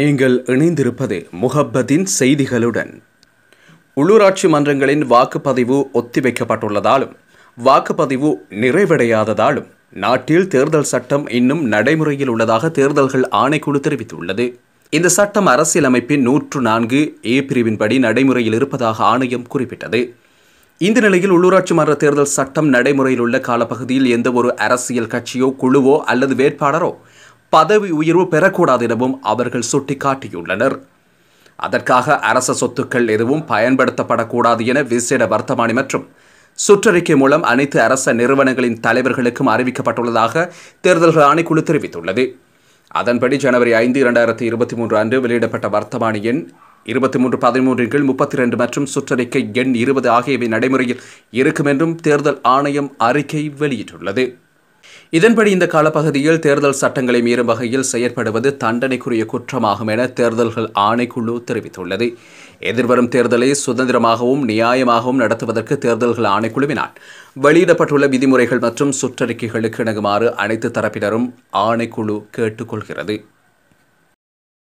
நீங்கள் இணைந்திருப்பது முஹப்பத்தின் செய்திகளுடன். உள்ளூராட்சி மன்றங்களின் வாக்குப்பதிவு ஒத்திவைக்கப்பட்டுள்ளதாலும் வாக்குப்பதிவு நிறைவடையாததாலும் நாட்டில் தேர்தல் சட்டம் இன்னும் நடைமுறையில் உள்ளதாக தேர்தல்கள் ஆணைக்குழு தெரிவித்துள்ளது. இந்த சட்டம் அரசியலமைப்பின் 104A பிரிவின்படி நடைமுறையில் இருப்பதாக ஆணையம் குறிப்பிட்டது. இந்த நிலையில் உள்ளூராட்சி மன்ற தேர்தல் சட்டம் நடைமுறையில் உள்ள காலப்பகுதியில் எந்தவொரு அரசியல் கட்சியோ குழுவோ அல்லது வேட்பாளரோ பதவி உயர்வு பெறக்கூடாது எனவும் அவர்கள் சுட்டிக்காட்டியுள்ளனர். அதற்காக அரச சொத்துக்கள் எதுவும் பயன்படுத்தப்படக்கூடாது என விசேட வர்த்தமானி மற்றும் சுற்றறிக்கை மூலம் அனைத்து அரச நிறுவனங்களின் தலைவர்களுக்கும் அறிவிக்கப்பட்டுள்ளதாக தேர்தல்கள் ஆணைக்குழு தெரிவித்துள்ளது. அதன்படி ஜனவரி 5, 2023 அன்று வெளியிடப்பட்ட வர்த்தமானி எண் 2313/32 மற்றும் சுற்றறிக்கை எண் 20 ஆகியவை நடைமுறையில் இருக்கும் என்றும் தேர்தல் ஆணையம் அறிக்கை வெளியிட்டுள்ளது. இதன்படி இந்த காலப்பகுதியில் தேர்தல் சட்டங்களை மீறும் வகையில் செயற்படுவது தண்டனைக்குரிய குற்றமாகும் என தேர்தல்கள் ஆணைக்குழு தெரிவித்துள்ளது. எதிர்வரும் தேர்தலை சுதந்திரமாகவும் நியாயமாகவும் நடத்துவதற்கு தேர்தல்கள் ஆணைக்குழுவினால் வெளியிடப்பட்டுள்ள விதிமுறைகள் மற்றும் சுற்றறிக்கைகளுக்கு இணங்குமாறு அனைத்து தரப்பினரும் ஆணைக்குழு கேட்டுக்கொள்கிறது.